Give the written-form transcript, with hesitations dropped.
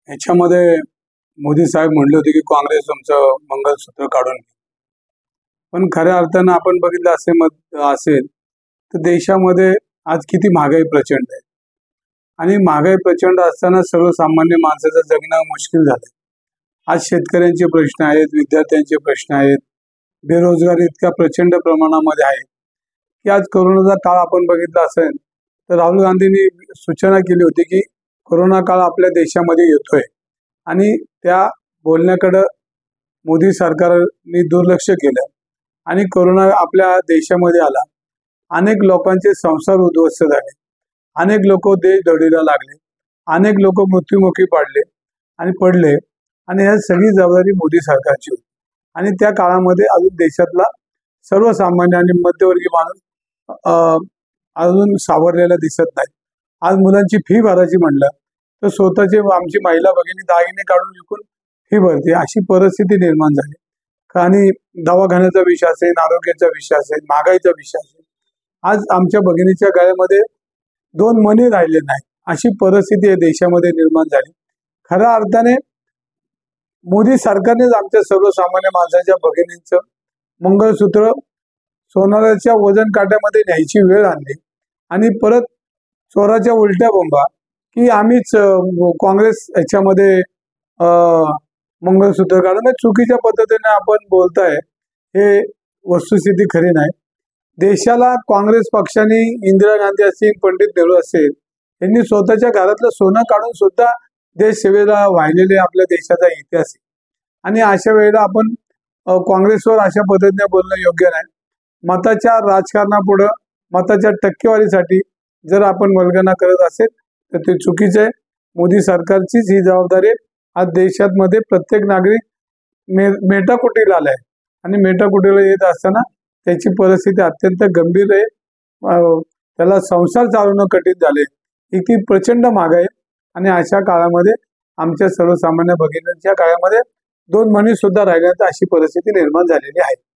ह्याच्यामध्ये मोदी साहेब म्हणले होते की काँग्रेस तुमचं मंगलसूत्र काढून घेईल. पण खऱ्या अर्थानं आपण बघितलं असेल तर देशामध्ये आज किती महागाई प्रचंड आहे आणि महागाई प्रचंड असताना सर्वसामान्य माणसाचं जगणं मुश्किल झालं. आज शेतकऱ्यांचे प्रश्न आहेत, विद्यार्थ्यांचे प्रश्न आहेत, बेरोजगारी इतक्या प्रचंड प्रमाणामध्ये आहे की आज कोरोनाचा काळ आपण बघितला असेल तर राहुल गांधींनी सूचना केली होती की कोरोना काळ आपल्या देशामध्ये येतोय आणि त्या बोलण्याकडे मोदी सरकारने दुर्लक्ष केलं आणि कोरोना आपल्या देशामध्ये आला. अनेक लोकांचे संसार उद्ध्वस्त झाले, अनेक लोक देश दडीला लागले, अनेक लोक मृत्युमुखी पडले आणि ह्या सगळी जबाबदारी मोदी सरकारची होती. आणि त्या काळामध्ये अजून देशातला सर्वसामान्य आणि मध्यवर्गीय माणूस अजून सावरलेला दिसत नाही. आज मुलांची फी भरायची म्हणलं तर स्वतःचे आमची महिला भगिनी दागिने काढून विकून फी भरते, अशी परिस्थिती निर्माण झाली. आणि दवाखान्याचा विषय असेल, आरोग्याचा विषय असेल, महागाईचा विषय असेल, आज आमच्या भगिनीच्या गळ्यामध्ये 2 मणी राहिले नाही, अशी परिस्थिती या देशामध्ये निर्माण झाली. खऱ्या अर्थाने मोदी सरकारनेच आमच्या सर्वसामान्य माणसाच्या भगिनींचं मंगळसूत्र सोनाराच्या वजन काट्यामध्ये न्यायची वेळ आणली आणि परत चोराच्या उलट्या बोंबा की आम्हीच काँग्रेस याच्यामध्ये मंगळसूत्र काढून चुकीच्या पद्धतीने आपण बोलताय. हे वस्तुस्थिती खरी नाही. देशाला काँग्रेस पक्षाने इंदिरा गांधी असतील, पंडित नेहरू असेल, यांनी स्वतःच्या घरातलं सोनं काढून सुद्धा देश सेवेला वाहिलेले आपल्या देशाचा इतिहास आहे. आणि अशा वेळेला आपण काँग्रेसवर अशा पद्धतीने बोलणं योग्य नाही. मताच्या राजकारणापुढं, मताच्या टक्केवारीसाठी जर आपण वल्गना करत असेल तर ते चुकीचं आहे. मोदी सरकारचीच ही जबाबदारी आहे. आज देशामध्ये प्रत्येक नागरिक मेटाकुटीला आलाय आणि मेटाकुटीला येत असताना त्याची परिस्थिती अत्यंत गंभीर आहे. त्याला संसार चालवणं कठीण झाले, इतकी प्रचंड महागाई आहे. आणि अशा काळामध्ये आमच्या सर्वसामान्य भगिनींच्या काळामध्ये 2 मणी सुद्धा राहिल्या, अशी परिस्थिती निर्माण झालेली आहे.